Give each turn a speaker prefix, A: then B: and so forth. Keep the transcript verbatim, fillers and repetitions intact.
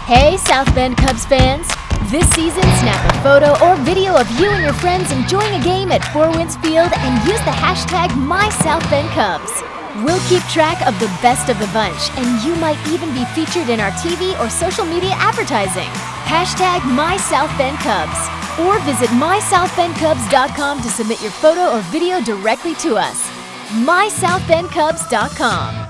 A: Hey South Bend Cubs fans! This season, snap a photo or video of you and your friends enjoying a game at Four Winds Field and use the hashtag MySouthBendCubs. We'll keep track of the best of the bunch, and you might even be featured in our T V or social media advertising. Hashtag MySouthBendCubs. Or visit My South Bend Cubs dot com to submit your photo or video directly to us. My South Bend Cubs dot com.